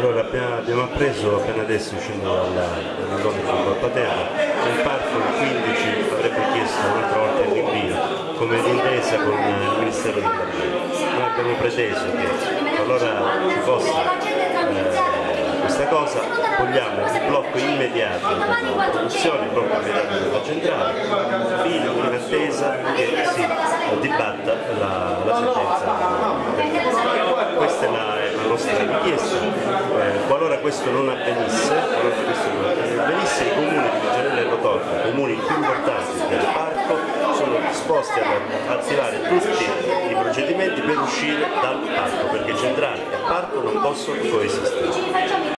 Allora, abbiamo appreso appena adesso, uscendo dall'incontro con Paterno, che il parco il 15 avrebbe chiesto un'altra volta il rinvio, come d'intesa con il Ministero dell'Ambiente. Noi abbiamo preteso che qualora ci fosse questa cosa, vogliamo il blocco immediato della produzione, il blocco immediato della centrale, fino in attesa che si dibatta la sentenza. Questa è la nostra richiesta. Qualora questo non avvenisse, i comuni di Macerello Torta, i comuni più importanti del parco, sono disposti ad attivare tutti i procedimenti per uscire dal parco, perché centrale e parco non possono coesistere.